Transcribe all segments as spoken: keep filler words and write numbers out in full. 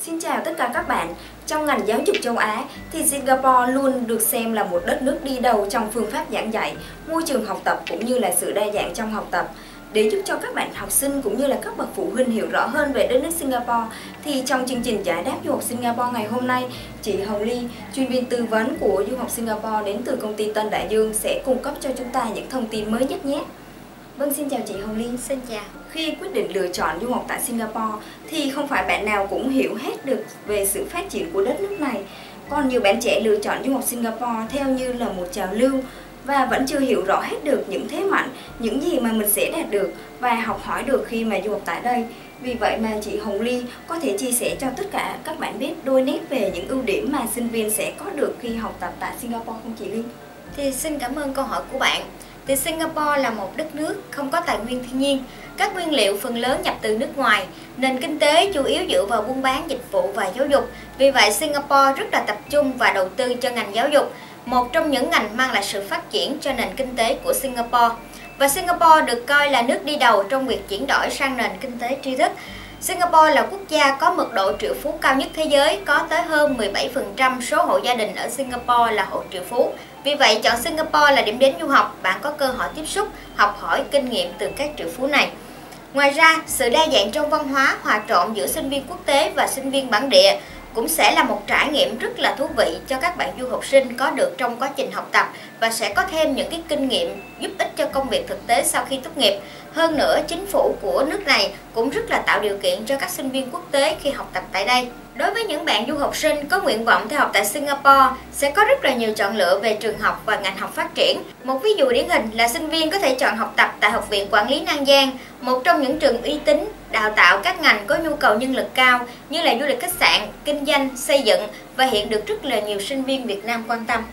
Xin chào tất cả các bạn. Trong ngành giáo dục châu Á thì Singapore luôn được xem là một đất nước đi đầu trong phương pháp giảng dạy, môi trường học tập cũng như là sự đa dạng trong học tập. Để giúp cho các bạn học sinh cũng như là các bậc phụ huynh hiểu rõ hơn về đất nước Singapore thì trong chương trình giải đáp du học Singapore ngày hôm nay, chị Hồng Ly, chuyên viên tư vấn của du học Singapore đến từ công ty Tân Đại Dương sẽ cung cấp cho chúng ta những thông tin mới nhất nhé. Vâng, xin chào chị Hồng Ly. Xin chào. Khi quyết định lựa chọn du học tại Singapore thì không phải bạn nào cũng hiểu hết được về sự phát triển của đất nước này. Còn nhiều bạn trẻ lựa chọn du học Singapore theo như là một trào lưu và vẫn chưa hiểu rõ hết được những thế mạnh, những gì mà mình sẽ đạt được và học hỏi được khi mà du học tại đây. Vì vậy mà chị Hồng Ly có thể chia sẻ cho tất cả các bạn biết đôi nét về những ưu điểm mà sinh viên sẽ có được khi học tập tại Singapore không chị Ly? Thì xin cảm ơn câu hỏi của bạn. Thì Singapore là một đất nước không có tài nguyên thiên nhiên, các nguyên liệu phần lớn nhập từ nước ngoài, nền kinh tế chủ yếu dựa vào buôn bán, dịch vụ và giáo dục. Vì vậy Singapore rất là tập trung và đầu tư cho ngành giáo dục, một trong những ngành mang lại sự phát triển cho nền kinh tế của Singapore. Và Singapore được coi là nước đi đầu trong việc chuyển đổi sang nền kinh tế tri thức. Singapore là quốc gia có mật độ triệu phú cao nhất thế giới, có tới hơn mười bảy phần trăm số hộ gia đình ở Singapore là hộ triệu phú. Vì vậy, chọn Singapore là điểm đến du học, bạn có cơ hội tiếp xúc, học hỏi kinh nghiệm từ các triệu phú này. Ngoài ra, sự đa dạng trong văn hóa hòa trộn giữa sinh viên quốc tế và sinh viên bản địa cũng sẽ là một trải nghiệm rất là thú vị cho các bạn du học sinh có được trong quá trình học tập và sẽ có thêm những cái kinh nghiệm giúp ích cho công việc thực tế sau khi tốt nghiệp. Hơn nữa, chính phủ của nước này cũng rất là tạo điều kiện cho các sinh viên quốc tế khi học tập tại đây. Đối với những bạn du học sinh có nguyện vọng theo học tại Singapore, sẽ có rất là nhiều chọn lựa về trường học và ngành học phát triển. Một ví dụ điển hình là sinh viên có thể chọn học tập tại Học viện Quản lý Nam Giang, một trong những trường uy tín, đào tạo các ngành có nhu cầu nhân lực cao như là du lịch khách sạn, kinh doanh, xây dựng và hiện được rất là nhiều sinh viên Việt Nam quan tâm.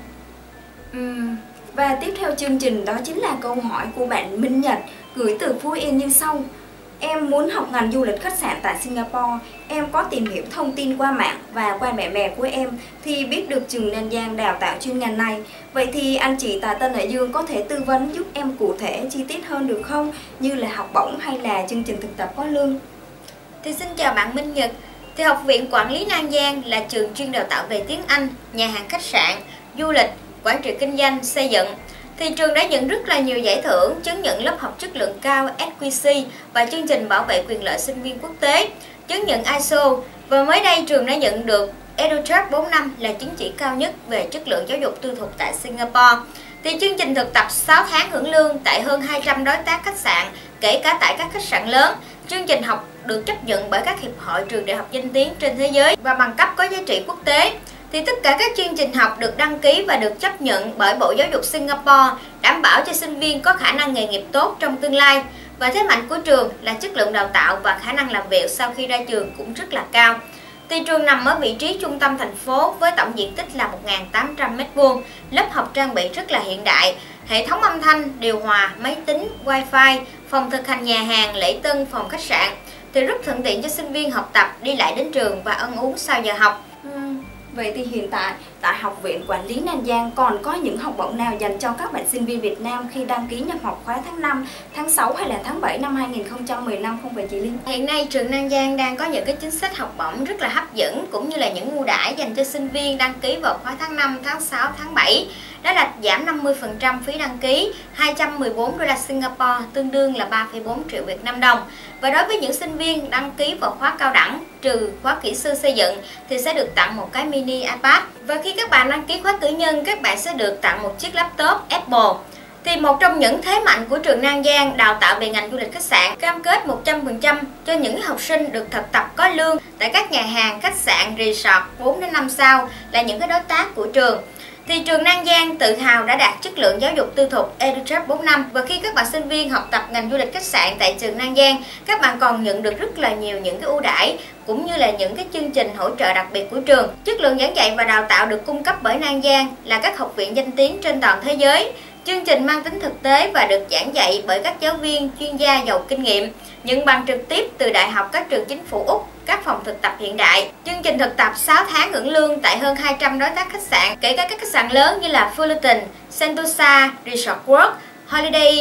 Uhm, và tiếp theo chương trình đó chính là câu hỏi của bạn Minh Nhật gửi từ Phú Yên như sau. Em muốn học ngành du lịch khách sạn tại Singapore. Em có tìm hiểu thông tin qua mạng và qua bạn bè của em thì biết được trường Nam Giang đào tạo chuyên ngành này. Vậy thì anh chị tại Tân Đại Dương có thể tư vấn giúp em cụ thể chi tiết hơn được không? Như là học bổng hay là chương trình thực tập có lương? Thì xin chào bạn Minh Nhật. Thì Học viện Quản lý Nam Giang là trường chuyên đào tạo về tiếng Anh, nhà hàng khách sạn, du lịch, quản trị kinh doanh, xây dựng. Thì trường đã nhận rất là nhiều giải thưởng, chứng nhận lớp học chất lượng cao S Q C và chương trình bảo vệ quyền lợi sinh viên quốc tế, chứng nhận I S O. Và mới đây trường đã nhận được EduTrack bốn năm là chứng chỉ cao nhất về chất lượng giáo dục tư thục tại Singapore. Thì chương trình thực tập sáu tháng hưởng lương tại hơn hai trăm đối tác khách sạn, kể cả tại các khách sạn lớn. Chương trình học được chấp nhận bởi các hiệp hội trường đại học danh tiếng trên thế giới và bằng cấp có giá trị quốc tế. Thì tất cả các chương trình học được đăng ký và được chấp nhận bởi Bộ Giáo dục Singapore, đảm bảo cho sinh viên có khả năng nghề nghiệp tốt trong tương lai. Và thế mạnh của trường là chất lượng đào tạo và khả năng làm việc sau khi ra trường cũng rất là cao. Thì trường nằm ở vị trí trung tâm thành phố với tổng diện tích là một nghìn tám trăm mét vuông, lớp học trang bị rất là hiện đại, hệ thống âm thanh, điều hòa, máy tính, wifi, phòng thực hành nhà hàng, lễ tân, phòng khách sạn. Thì rất thuận tiện cho sinh viên học tập, đi lại đến trường và ăn uống sau giờ học. Uhm, vậy thì hiện tại tại Học viện Quản lý Nam Giang còn có những học bổng nào dành cho các bạn sinh viên Việt Nam khi đăng ký nhập học khóa tháng năm, tháng sáu hay là tháng bảy năm hai nghìn không trăm mười lăm không vậy chị Linh? Hiện nay trường Nam Giang đang có những cái chính sách học bổng rất là hấp dẫn cũng như là những ưu đãi dành cho sinh viên đăng ký vào khóa tháng năm, tháng sáu, tháng bảy. Đó là giảm năm mươi phần trăm phí đăng ký, hai trăm mười bốn đô la Singapore tương đương là ba phẩy bốn triệu Việt Nam đồng. Và đối với những sinh viên đăng ký vào khóa cao đẳng trừ khóa kỹ sư xây dựng thì sẽ được tặng một cái mini iPad. Và khi các bạn đăng ký khóa cử nhân, các bạn sẽ được tặng một chiếc laptop Apple. Thì một trong những thế mạnh của trường Nam Giang đào tạo về ngành du lịch khách sạn, cam kết một trăm phần trăm cho những học sinh được thực tập có lương tại các nhà hàng, khách sạn, resort bốn đến năm sao là những cái đối tác của trường. Thì trường Nam Giang tự hào đã đạt chất lượng giáo dục tư thục EduTrack bốn năm và khi các bạn sinh viên học tập ngành du lịch khách sạn tại trường Nam Giang, các bạn còn nhận được rất là nhiều những cái ưu đãi cũng như là những cái chương trình hỗ trợ đặc biệt của trường. Chất lượng giảng dạy và đào tạo được cung cấp bởi Nam Giang là các học viện danh tiếng trên toàn thế giới. Chương trình mang tính thực tế và được giảng dạy bởi các giáo viên chuyên gia giàu kinh nghiệm, nhận bằng trực tiếp từ đại học các trường chính phủ Úc, các phòng thực tập hiện đại. Chương trình thực tập sáu tháng hưởng lương tại hơn hai trăm đối tác khách sạn, kể cả các khách sạn lớn như là Fullerton, Sentosa, Resort World, Holiday Inn,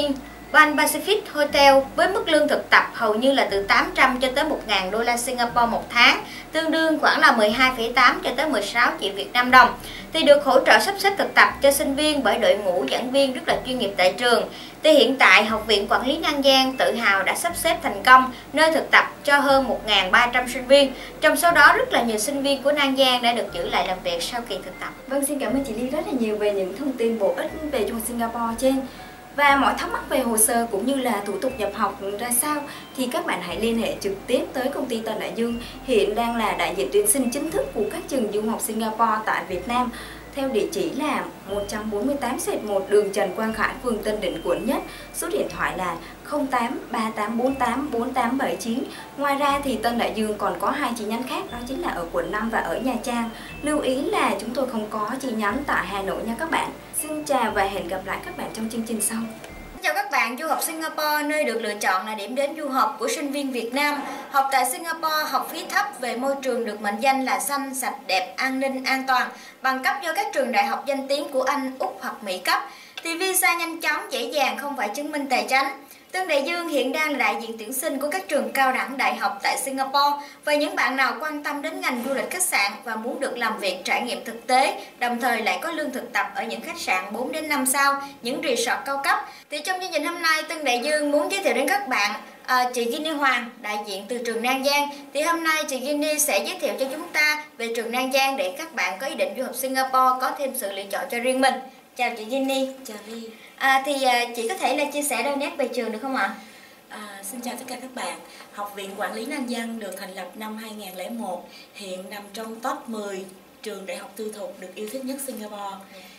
Pan Pacific Hotel với mức lương thực tập hầu như là từ tám trăm cho tới một nghìn đô la Singapore một tháng, tương đương khoảng là mười hai phẩy tám cho tới mười sáu triệu Việt Nam đồng, thì được hỗ trợ sắp xếp thực tập cho sinh viên bởi đội ngũ giảng viên rất là chuyên nghiệp tại trường. Thì hiện tại Học viện Quản lý An Giang tự hào đã sắp xếp thành công nơi thực tập cho hơn một nghìn ba trăm sinh viên. Trong số đó rất là nhiều sinh viên của An Giang đã được giữ lại làm việc sau kỳ thực tập. Vâng, xin cảm ơn chị Ly rất là nhiều về những thông tin bổ ích về du học Singapore trên. Và mọi thắc mắc về hồ sơ cũng như là thủ tục nhập học ra sao thì các bạn hãy liên hệ trực tiếp tới công ty Tân Đại Dương, hiện đang là đại diện tuyển sinh chính thức của các trường du học Singapore tại Việt Nam, theo địa chỉ là một trăm bốn mươi tám xẹt một đường Trần Quang Khải, phường Tân Định, quận Nhất. Số điện thoại là không tám ba tám bốn tám bốn tám bảy chín. Ngoài ra thì Tân Đại Dương còn có hai chi nhánh khác, đó chính là ở quận năm và ở Nha Trang. Lưu ý là chúng tôi không có chi nhánh tại Hà Nội nha các bạn. Xin chào và hẹn gặp lại các bạn trong chương trình sau. Chào các bạn, du học Singapore nơi được lựa chọn là điểm đến du học của sinh viên Việt Nam. Học tại Singapore, học phí thấp, về môi trường được mệnh danh là xanh, sạch, đẹp, an ninh, an toàn, bằng cấp do các trường đại học danh tiếng của Anh, Úc hoặc Mỹ cấp. Thì visa nhanh chóng, dễ dàng, không phải chứng minh tài chính. Tân Đại Dương hiện đang là đại diện tuyển sinh của các trường cao đẳng đại học tại Singapore, và những bạn nào quan tâm đến ngành du lịch khách sạn và muốn được làm việc trải nghiệm thực tế, đồng thời lại có lương thực tập ở những khách sạn bốn đến năm sao, những resort cao cấp. Thì trong chương trình hôm nay, Tân Đại Dương muốn giới thiệu đến các bạn à, chị Ginny Hoàng, đại diện từ trường An Giang. Thì hôm nay chị Ginny sẽ giới thiệu cho chúng ta về trường An Giang để các bạn có ý định du học Singapore có thêm sự lựa chọn cho riêng mình. Chào chị Ginny. Chào Ly. À, thì à, chị có thể là chia sẻ đôi nét về trường được không ạ? À, xin chào tất cả các bạn. Học viện Quản lý An Giang được thành lập năm hai nghìn không trăm lẻ một, hiện nằm trong top mười trường đại học tư thục được yêu thích nhất Singapore.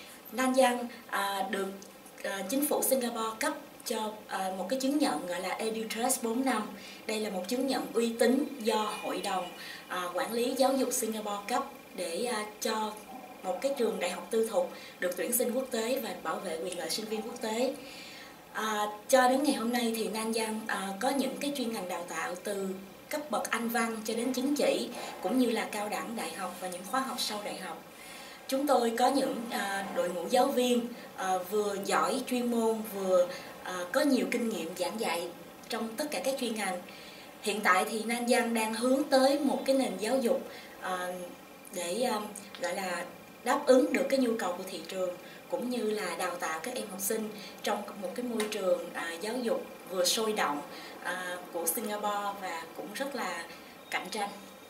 An Giang à, được à, chính phủ Singapore cấp cho à, một cái chứng nhận gọi là EduTrust bốn năm. Đây là một chứng nhận uy tín do Hội đồng à, Quản lý Giáo dục Singapore cấp để à, cho một cái trường đại học tư thục được tuyển sinh quốc tế và bảo vệ quyền lợi sinh viên quốc tế. À, cho đến ngày hôm nay thì An Giang à, có những cái chuyên ngành đào tạo từ cấp bậc Anh văn cho đến chứng chỉ, cũng như là cao đẳng đại học và những khóa học sau đại học. Chúng tôi có những à, đội ngũ giáo viên à, vừa giỏi chuyên môn, vừa à, có nhiều kinh nghiệm giảng dạy trong tất cả các chuyên ngành. Hiện tại thì An Giang đang hướng tới một cái nền giáo dục à, để à, gọi là đáp ứng được cái nhu cầu của thị trường, cũng như là đào tạo các em học sinh trong một cái môi trường à, giáo dục vừa sôi động à, của Singapore và cũng rất là cạnh tranh.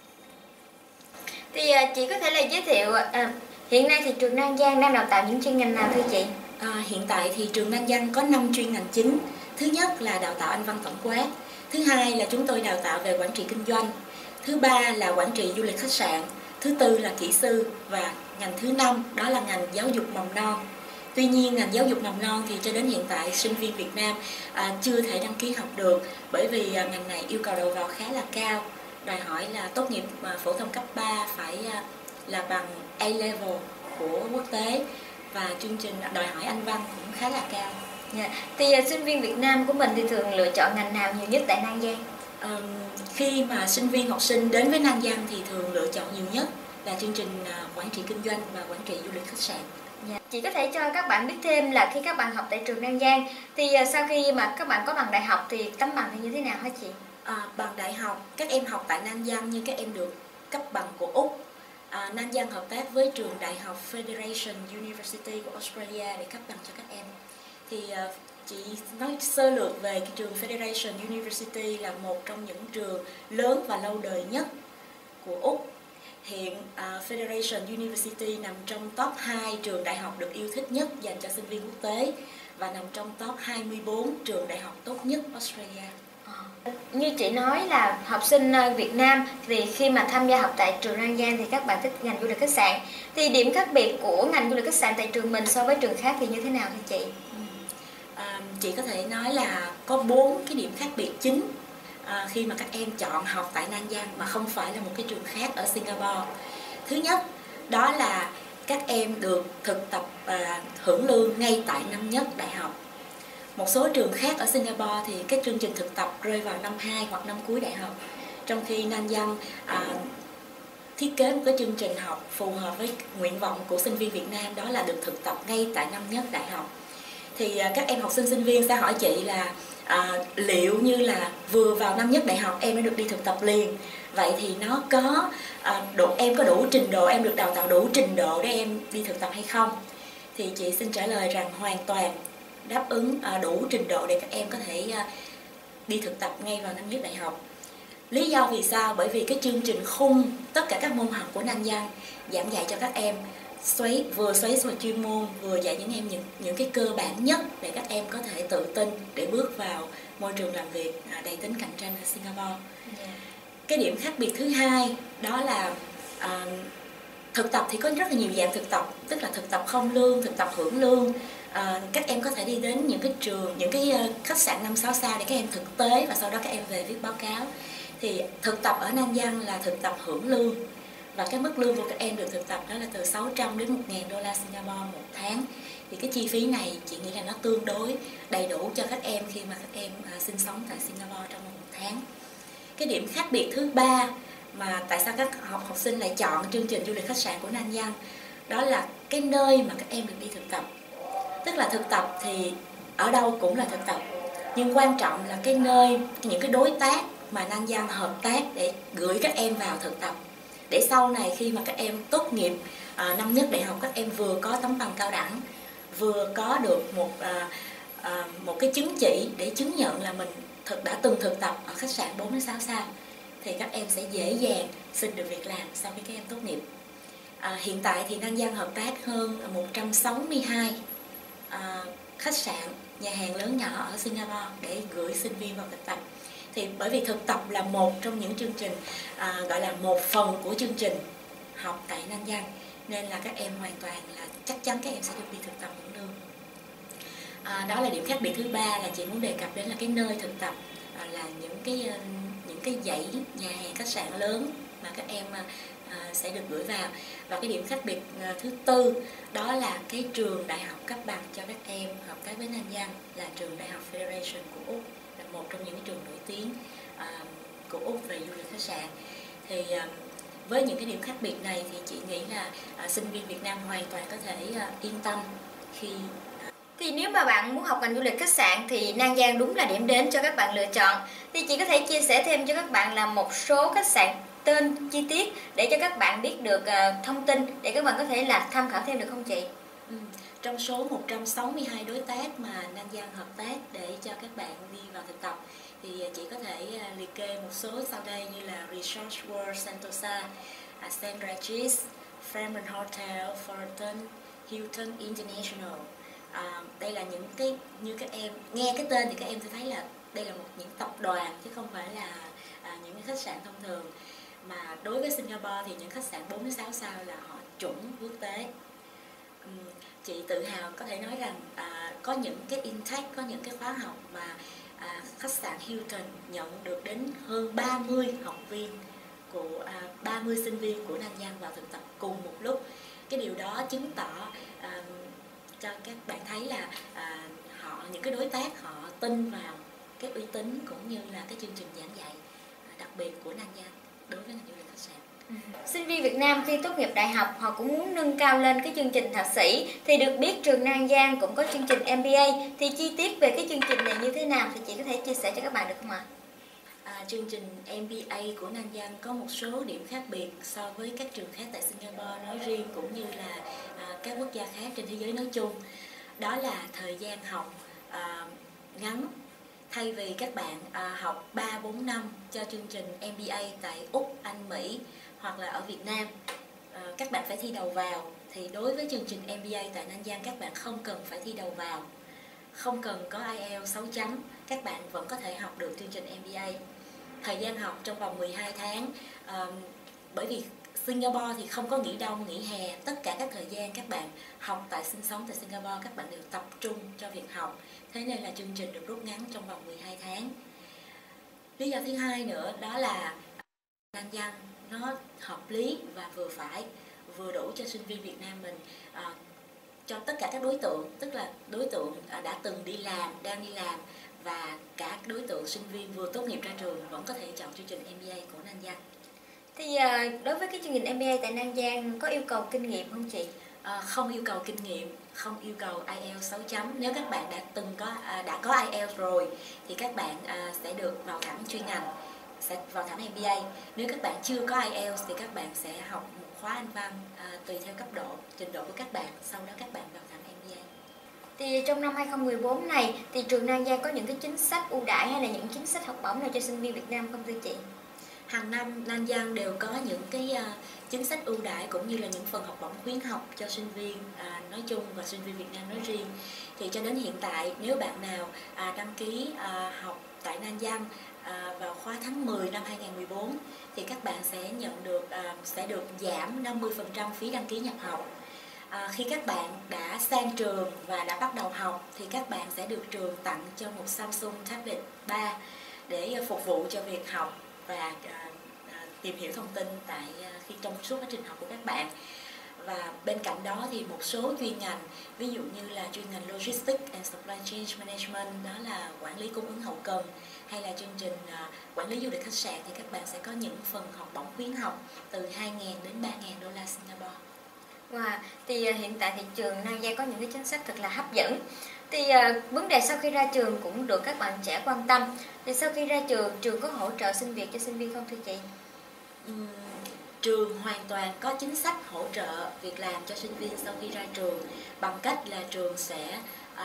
Thì à, chị có thể là giới thiệu à, hiện nay thì trường An Giang đang đào tạo những chuyên ngành nào thưa chị? À, hiện tại thì trường An Giang có năm chuyên ngành chính. Thứ nhất là đào tạo Anh văn tổng quát. Thứ hai là chúng tôi đào tạo về quản trị kinh doanh. Thứ ba là quản trị du lịch khách sạn. Thứ tư là kỹ sư, và ngành thứ năm đó là ngành giáo dục mầm non. Tuy nhiên ngành giáo dục mầm non thì cho đến hiện tại sinh viên Việt Nam à, chưa thể đăng ký học được, bởi vì à, ngành này yêu cầu đầu vào khá là cao, đòi hỏi là tốt nghiệp à, phổ thông cấp ba phải à, là bằng A-level của quốc tế, và chương trình đòi hỏi Anh văn cũng khá là cao. Yeah. Thì à, sinh viên Việt Nam của mình thì thường lựa chọn ngành nào nhiều nhất tại An Giang? À, khi mà sinh viên học sinh đến với An Giang thì thường lựa chọn nhiều nhất là chương trình à, quản trị kinh doanh và quản trị du lịch khách sạn. Dạ. Chị có thể cho các bạn biết thêm là khi các bạn học tại trường An Giang thì sau khi mà các bạn có bằng đại học thì tấm bằng thì như thế nào hả chị? À, bằng đại học, các em học tại An Giang như các em được cấp bằng của Úc. À, An Giang hợp tác với trường đại học Federation University của Australia để cấp bằng cho các em. Thì à, chị nói sơ lược về cái trường Federation University là một trong những trường lớn và lâu đời nhất của Úc. Hiện uh, Federation University nằm trong top hai trường đại học được yêu thích nhất dành cho sinh viên quốc tế, và nằm trong top hai mươi bốn trường đại học tốt nhất Australia. À, như chị nói là học sinh Việt Nam thì khi mà tham gia học tại trường An Giang thì các bạn thích ngành du lịch khách sạn. Thì điểm khác biệt của ngành du lịch khách sạn tại trường mình so với trường khác thì như thế nào thưa chị? Ừ. À, chị có thể nói là có bốn cái điểm khác biệt chính À, khi mà các em chọn học tại An Giang mà không phải là một cái trường khác ở Singapore. Thứ nhất, đó là các em được thực tập và hưởng lương ngay tại năm nhất đại học. Một số trường khác ở Singapore thì cái chương trình thực tập rơi vào năm hai hoặc năm cuối đại học, trong khi An Giang à, thiết kế một cái chương trình học phù hợp với nguyện vọng của sinh viên Việt Nam, đó là được thực tập ngay tại năm nhất đại học. thì à, các em học sinh sinh viên sẽ hỏi chị là à, liệu như là vừa vào năm nhất đại học em đã được đi thực tập liền, vậy thì nó có à, đủ, em có đủ trình độ, em được đào tạo đủ trình độ để em đi thực tập hay không? Thì chị xin trả lời rằng hoàn toàn đáp ứng à, đủ trình độ để các em có thể à, đi thực tập ngay vào năm nhất đại học. Lý do vì sao? Bởi vì cái chương trình khung tất cả các môn học của Nan Giang giảng dạy cho các em xoáy vừa xoáy vào chuyên môn, vừa dạy những em những những cái cơ bản nhất để các em có thể tự tin để bước vào môi trường làm việc đầy tính cạnh tranh ở Singapore. Yeah. Cái điểm khác biệt thứ hai đó là à, thực tập thì có rất là nhiều dạng thực tập, tức là thực tập không lương, thực tập hưởng lương. À, các em có thể đi đến những cái trường, những cái uh, khách sạn năm sáu sao để các em thực tế và sau đó các em về viết báo cáo. Thì thực tập ở Nan Giang là thực tập hưởng lương, và cái mức lương của các em được thực tập đó là từ sáu trăm đến một nghìn đô la Singapore một tháng. Thì cái chi phí này chị nghĩ là nó tương đối đầy đủ cho các em khi mà các em uh, sinh sống tại Singapore trong một tháng. Cái điểm khác biệt thứ ba mà tại sao các học học sinh lại chọn chương trình du lịch khách sạn của Nan Giang đó là cái nơi mà các em được đi thực tập. Tức là thực tập thì ở đâu cũng là thực tập, nhưng quan trọng là cái nơi, những cái đối tác mà Nan Giang hợp tác để gửi các em vào thực tập, để sau này khi mà các em tốt nghiệp à, năm nhất đại học, các em vừa có tấm bằng cao đẳng, vừa có được một à, à, một cái chứng chỉ để chứng nhận là mình thực đã từng thực tập ở khách sạn bốn đến sáu sao, thì các em sẽ dễ dàng xin được việc làm sau khi các em tốt nghiệp. À, hiện tại thì Nan Giang hợp tác hơn một trăm sáu mươi hai à, khách sạn, nhà hàng lớn nhỏ ở Singapore để gửi sinh viên vào thực tập. Thì bởi vì thực tập là một trong những chương trình à, gọi là một phần của chương trình học tại Nan Giang, nên là các em hoàn toàn là chắc chắn các em sẽ được đi thực tập hưởng lương. À, đó là điểm khác biệt thứ ba là chị muốn đề cập đến là cái nơi thực tập, à, là những cái những cái dãy nhà hàng khách sạn lớn mà các em à, sẽ được gửi vào. Và cái điểm khác biệt à, thứ tư đó là cái trường đại học cấp bằng cho các em hợp tác với Nan Giang là trường Đại học Federation của Úc, là một trong những trường nổi tiếng à, của Úc về du lịch khách sạn. Thì à, với những cái điểm khác biệt này thì chị nghĩ là à, sinh viên Việt Nam hoàn toàn có thể à, yên tâm khi Thì nếu mà bạn muốn học ngành du lịch khách sạn thì Nan Giang đúng là điểm đến cho các bạn lựa chọn. Thì chị có thể chia sẻ thêm cho các bạn là một số khách sạn tên chi tiết để cho các bạn biết được uh, thông tin để các bạn có thể là tham khảo thêm được không chị? Ừ. Trong số một trăm sáu mươi hai đối tác mà Nan Giang hợp tác để cho các bạn đi vào thực tập thì chị có thể uh, liệt kê một số sau đây như là Resort World Sentosa, uh, Saint Regis, Fairmont Hotel, Fullerton, Hilton International. À, đây là những cái như các em nghe cái tên thì các em sẽ thấy là đây là một những tập đoàn chứ không phải là à, những cái khách sạn thông thường. Mà đối với Singapore thì những khách sạn bốn đến sáu sao là họ chuẩn quốc tế. Uhm, chị tự hào có thể nói rằng à, có những cái intake, có những cái khóa học mà à, khách sạn Hilton nhận được đến hơn ba mươi học viên của à, ba mươi sinh viên của Nan Giang vào thực tập cùng một lúc. Cái điều đó chứng tỏ à, cho các bạn thấy là à, họ những cái đối tác họ tin vào cái uy tín cũng như là cái chương trình giảng dạy à, đặc biệt của Nan Giang đối với ngành du lịch khách sạn. Ừ. Sinh viên Việt Nam khi tốt nghiệp đại học họ cũng muốn nâng cao lên cái chương trình thạc sĩ, thì được biết trường Nan Giang cũng có chương trình em bê a, thì chi tiết về cái chương trình này như thế nào thì chị có thể chia sẻ cho các bạn được không ạ? À, chương trình em bê a của Nan Giang có một số điểm khác biệt so với các trường khác tại Singapore nói riêng cũng như là à, các quốc gia khác trên thế giới nói chung. Đó là thời gian học à, ngắn. Thay vì các bạn à, học ba bốn năm cho chương trình em bê a tại Úc, Anh, Mỹ hoặc là ở Việt Nam, à, các bạn phải thi đầu vào, thì đối với chương trình em bê a tại Nan Giang các bạn không cần phải thi đầu vào, không cần có ai eo sáu chấm, các bạn vẫn có thể học được chương trình em bê a. Thời gian học trong vòng mười hai tháng, à, bởi vì Singapore thì không có nghỉ đông, nghỉ hè, tất cả các thời gian các bạn học tại sinh sống tại Singapore các bạn đều tập trung cho việc học, thế nên là chương trình được rút ngắn trong vòng mười hai tháng. Lý do thứ hai nữa đó là Nan Giang nó hợp lý và vừa phải, vừa đủ cho sinh viên Việt Nam mình, à, cho tất cả các đối tượng, tức là đối tượng đã từng đi làm, đang đi làm và cả đối tượng sinh viên vừa tốt nghiệp ra trường vẫn có thể chọn chương trình em bê a của Nan Giang. Thì đối với cái chương trình em bê a tại Nan Giang có yêu cầu kinh nghiệm không chị? À, không yêu cầu kinh nghiệm, không yêu cầu ai eo sáu chấm. Nếu các bạn đã từng có à, đã có ai eo rồi thì các bạn à, sẽ được vào thẳng chuyên ngành, sẽ vào thẳng em bê a. Nếu các bạn chưa có ai eo thì các bạn sẽ học một khóa Anh văn à, tùy theo cấp độ, trình độ của các bạn, sau đó các bạn vào thẳng em bê a. Thì trong năm hai không một bốn này thì trường An Giang có những cái chính sách ưu đãi hay là những chính sách học bổng nào cho sinh viên Việt Nam không thưa chị? Hàng năm An Giang đều có những cái uh, chính sách ưu đãi cũng như là những phần học bổng khuyến học cho sinh viên uh, nói chung và sinh viên Việt Nam nói riêng. Thì cho đến hiện tại, nếu bạn nào uh, đăng ký uh, học tại An Giang uh, vào khóa tháng mười năm hai không một bốn thì các bạn sẽ nhận được uh, sẽ được giảm năm mươi phần trăm phí đăng ký nhập học. À, khi các bạn đã sang trường và đã bắt đầu học thì các bạn sẽ được trường tặng cho một Samsung Tablet ba để uh, phục vụ cho việc học và uh, uh, tìm hiểu thông tin tại uh, khi trong suốt quá trình học của các bạn. Và bên cạnh đó thì một số chuyên ngành, ví dụ như là chuyên ngành Logistics and Supply Chain Management, đó là quản lý cung ứng hậu cần, hay là chương trình uh, quản lý du lịch khách sạn, thì các bạn sẽ có những phần học bổng khuyến học từ hai nghìn đến ba nghìn đô la Singapore. Wow, thì uh, hiện tại thì trường An Giang có những cái chính sách thật là hấp dẫn. Thì uh, vấn đề sau khi ra trường cũng được các bạn trẻ quan tâm. Thì sau khi ra trường, trường có hỗ trợ xin việc cho sinh viên không thưa chị? Uhm, trường hoàn toàn có chính sách hỗ trợ việc làm cho sinh viên sau khi ra trường, bằng cách là trường sẽ uh,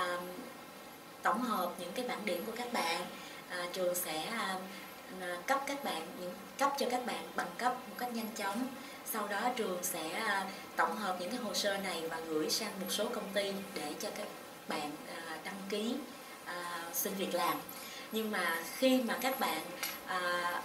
tổng hợp những cái bảng điểm của các bạn. Uh, trường sẽ uh, cấp các bạn những cấp cho các bạn bằng cấp một cách nhanh chóng. Sau đó trường sẽ uh, tổng hợp những cái hồ sơ này và gửi sang một số công ty để cho các bạn uh, đăng ký uh, xin việc làm. Nhưng mà khi mà các bạn uh,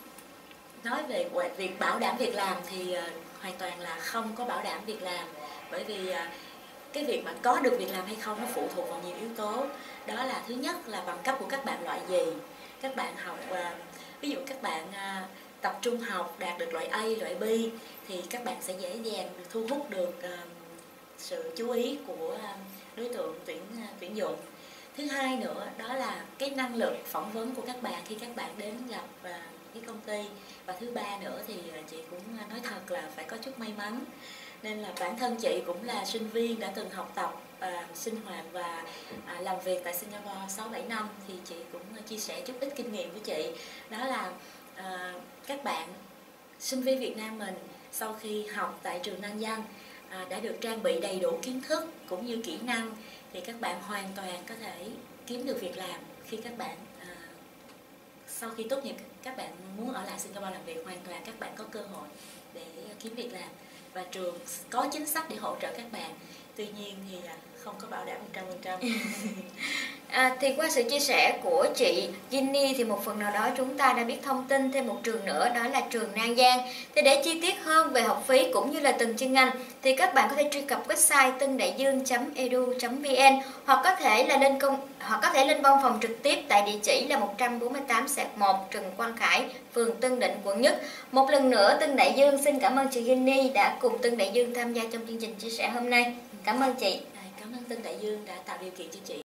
nói về việc bảo đảm việc làm thì uh, hoàn toàn là không có bảo đảm việc làm, bởi vì uh, cái việc mà có được việc làm hay không nó phụ thuộc vào nhiều yếu tố. Đó là thứ nhất là bằng cấp của các bạn loại gì. Các bạn học uh, ví dụ các bạn uh, tập trung học đạt được loại A, loại B thì các bạn sẽ dễ dàng được thu hút được uh, sự chú ý của uh, đối tượng tuyển uh, tuyển dụng. Thứ hai nữa đó là cái năng lực phỏng vấn của các bạn khi các bạn đến gặp uh, cái công ty. Và thứ ba nữa thì uh, chị cũng nói thật là phải có chút may mắn. Nên là bản thân chị cũng là sinh viên đã từng học tập, uh, sinh hoạt và uh, làm việc tại Singapore sáu bảy năm, thì chị cũng uh, chia sẻ chút ít kinh nghiệm của chị. Đó là uh, các bạn sinh viên Việt Nam mình sau khi học tại trường An Giang uh, đã được trang bị đầy đủ kiến thức cũng như kỹ năng, thì các bạn hoàn toàn có thể kiếm được việc làm. Khi các bạn uh, sau khi tốt nghiệp các bạn muốn ở lại Singapore làm việc, hoàn toàn các bạn có cơ hội để kiếm việc làm, và trường có chính sách để hỗ trợ các bạn. Tuy nhiên thì không có bảo đảm một trăm phần trăm. À, thì qua sự chia sẻ của chị Ginny thì một phần nào đó chúng ta đã biết thông tin thêm một trường nữa, đó là trường An Giang. Thì để chi tiết hơn về học phí cũng như là từng chuyên ngành thì các bạn có thể truy cập website tân đại dương chấm e d u chấm v n, hoặc có thể là lên công hoặc có thể lên văn phòng trực tiếp tại địa chỉ là một trăm bốn mươi tám xẹt một Trần Quang Khải, phường Tân Định, quận Nhất. Một lần nữa Tân Đại Dương xin cảm ơn chị Ginny đã cùng Tân Đại Dương tham gia trong chương trình chia sẻ hôm nay. Cảm ơn chị. Cảm ơn Tân Đại Dương đã tạo điều kiện cho chị.